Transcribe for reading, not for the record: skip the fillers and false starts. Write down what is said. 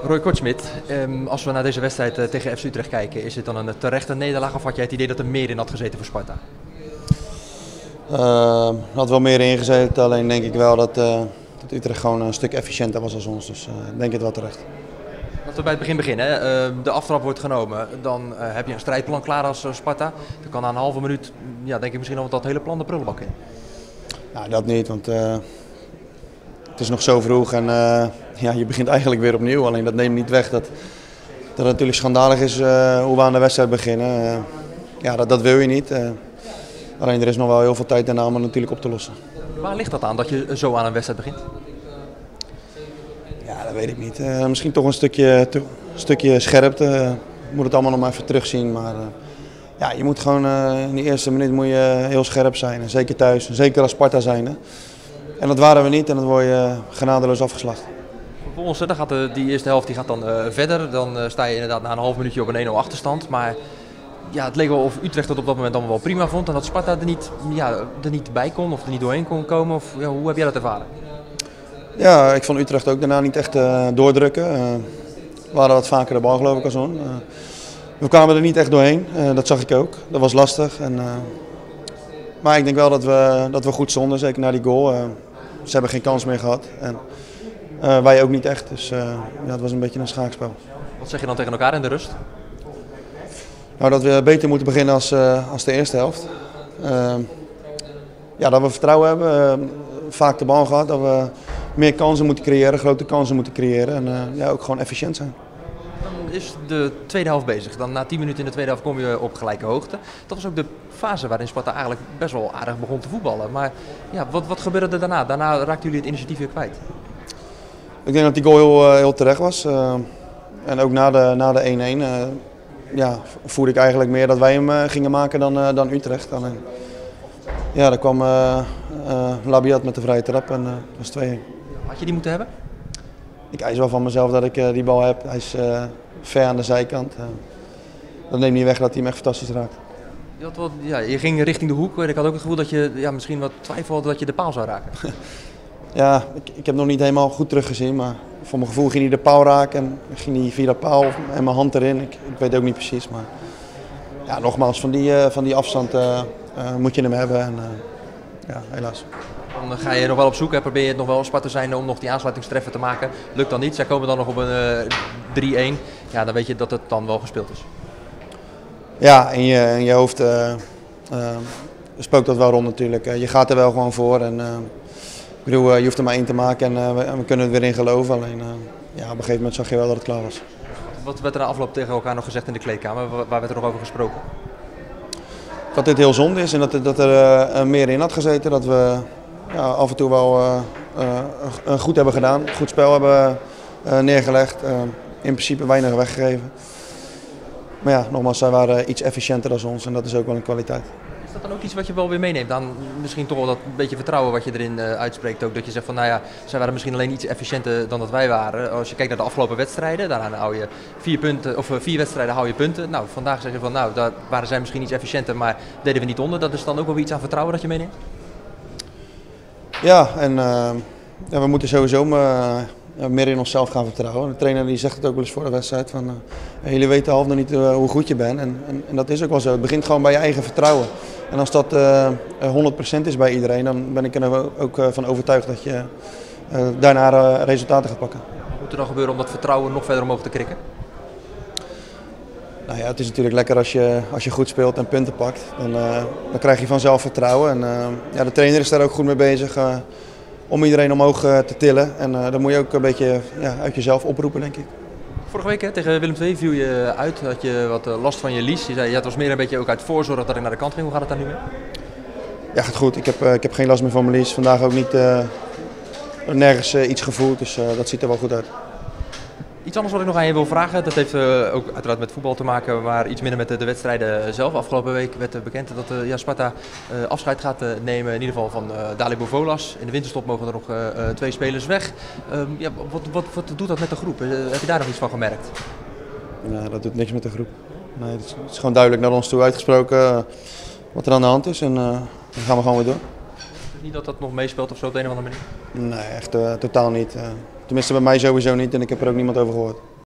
Roy Kortsmit, als we naar deze wedstrijd tegen FC Utrecht kijken, is het dan een terechte nederlaag of had jij het idee dat er meer in had gezeten voor Sparta? Had wel meer ingezeten, alleen denk ik wel dat Utrecht gewoon een stuk efficiënter was als ons. Dus ik denk het wel terecht. Laten we bij het begin beginnen. De aftrap wordt genomen, dan heb je een strijdplan klaar als Sparta. Dan kan na een halve minuut, ja, denk ik misschien al dat hele plan de prullenbak in. Nou, dat niet, want het is nog zo vroeg en ja, je begint eigenlijk weer opnieuw. Alleen dat neemt niet weg dat het natuurlijk schandalig is hoe we aan de wedstrijd beginnen. Ja, dat wil je niet. Alleen er is nog wel heel veel tijd daarna om het natuurlijk op te lossen. Waar ligt dat aan dat je zo aan een wedstrijd begint? Ja, dat weet ik niet. Misschien toch een stukje scherpte. Je moet het allemaal nog maar even terugzien. Maar ja, je moet gewoon in die eerste minuut moet je heel scherp zijn. En zeker thuis, zeker als Sparta zijnde. En dat waren we niet en dan word je genadeloos afgeslacht. Vervolgens, dan gaat die eerste helft die gaat dan verder. Dan sta je inderdaad na een half minuutje op een 1-0 achterstand. Maar ja, het leek wel of Utrecht het op dat moment allemaal wel prima vond. En dat Sparta er niet bij kon of er niet doorheen kon komen. Of, ja, hoe heb jij dat ervaren? Ja, ik vond Utrecht ook daarna niet echt doordrukken. We hadden wat vaker de bal geloof ik als on. We kwamen er niet echt doorheen, dat zag ik ook. Dat was lastig. Maar ik denk wel dat we goed stonden, zeker na die goal. Ze hebben geen kans meer gehad. En wij ook niet echt, dus ja, het was een beetje een schaakspel. Wat zeg je dan tegen elkaar in de rust? Nou, dat we beter moeten beginnen als de eerste helft. Ja, dat we vertrouwen hebben, vaak de bal gehad, dat we meer kansen moeten creëren, grote kansen moeten creëren en ja, ook gewoon efficiënt zijn. Dan is de tweede helft bezig. Dan na 10 minuten in de tweede helft kom je op gelijke hoogte. Dat was ook de fase waarin Sparta eigenlijk best wel aardig begon te voetballen. Maar ja, wat gebeurde er daarna? Daarna raakten jullie het initiatief weer kwijt. Ik denk dat die goal heel terecht was. En ook na de 1-1 ja, voelde ik eigenlijk meer dat wij hem gingen maken dan Utrecht. Alleen, ja, daar kwam Labiat met de vrije trap en dat was 2-1. Had je die moeten hebben? Ik eis wel van mezelf dat ik die bal heb. Hij is ver aan de zijkant. Dat neemt niet weg dat hij hem echt fantastisch raakt. Je ging richting de hoek. Ik had ook het gevoel dat je misschien wat twijfelde dat je de paal zou raken. Ja, ik heb nog niet helemaal goed teruggezien, maar voor mijn gevoel ging hij de paal raken en ging hij via de paal en mijn hand erin. Ik weet ook niet precies, maar ja, nogmaals, van die afstand moet je hem hebben en ja, helaas. Dan ga je nog wel op zoek en probeer je het nog wel als Sparta zijn om nog die aansluitingstreffer te maken. Lukt dan niet, zij komen dan nog op een 3-1. Ja, dan weet je dat het dan wel gespeeld is. Ja, in je hoofd spookt dat wel rond natuurlijk. Je gaat er wel gewoon voor en ik bedoel, je hoeft er maar 1 te maken en we kunnen er weer in geloven. Alleen ja, op een gegeven moment zag je wel dat het klaar was. Wat werd er na afloop tegen elkaar nog gezegd in de kleedkamer? Waar werd er nog over gesproken? Dat dit heel zonde is en dat er meer in had gezeten. Dat we ja, af en toe wel goed hebben gedaan, goed spel hebben neergelegd. In principe weinig weggegeven. Maar ja, nogmaals, zij waren iets efficiënter dan ons en dat is ook wel een kwaliteit. Is dat dan ook iets wat je wel weer meeneemt? Dan misschien toch wel dat beetje vertrouwen wat je erin uitspreekt ook. Dat je zegt van nou ja, zij waren misschien alleen iets efficiënter dan dat wij waren. Als je kijkt naar de afgelopen wedstrijden, daarna hou je 4 wedstrijden hou je punten. Nou, vandaag zeg je van nou, daar waren zij misschien iets efficiënter, maar deden we niet onder. Dat is dan ook wel iets aan vertrouwen dat je meeneemt? Ja, en ja, we moeten sowieso meer in onszelf gaan vertrouwen. De trainer die zegt het ook wel eens voor de wedstrijd van jullie weten half nog niet hoe goed je bent en dat is ook wel zo. Het begint gewoon bij je eigen vertrouwen. En als dat 100% is bij iedereen, dan ben ik er ook van overtuigd dat je daarna resultaten gaat pakken. Wat moet er dan gebeuren om dat vertrouwen nog verder omhoog te krikken? Nou ja, het is natuurlijk lekker als je goed speelt en punten pakt. Dan krijg je vanzelf vertrouwen. En ja, de trainer is daar ook goed mee bezig om iedereen omhoog te tillen. En dan moet je ook een beetje uit jezelf oproepen, denk ik. Vorige week tegen Willem II viel je uit, had je wat last van je lies. Je zei het was meer een beetje ook uit voorzorg dat ik naar de kant ging. Hoe gaat het daar nu mee? Ja, gaat goed. Ik heb geen last meer van mijn lies. Vandaag ook niet nergens iets gevoeld, dus dat ziet er wel goed uit. Iets anders wat ik nog aan je wil vragen, dat heeft ook uiteraard met voetbal te maken, maar iets minder met de wedstrijden zelf. Afgelopen week werd bekend dat Sparta afscheid gaat nemen, in ieder geval van Dalibor Volas. In de winterstop mogen er nog 2 spelers weg. Ja, wat doet dat met de groep? Heb je daar nog iets van gemerkt? Ja, dat doet niks met de groep. Nee, het is gewoon duidelijk naar ons toe uitgesproken wat er aan de hand is en dan gaan we gewoon weer door. Niet dat dat nog meespeelt of zo op de een of andere manier? Nee, echt totaal niet. Het Tenminste bij mij sowieso niet en ik heb er ook niemand over gehoord.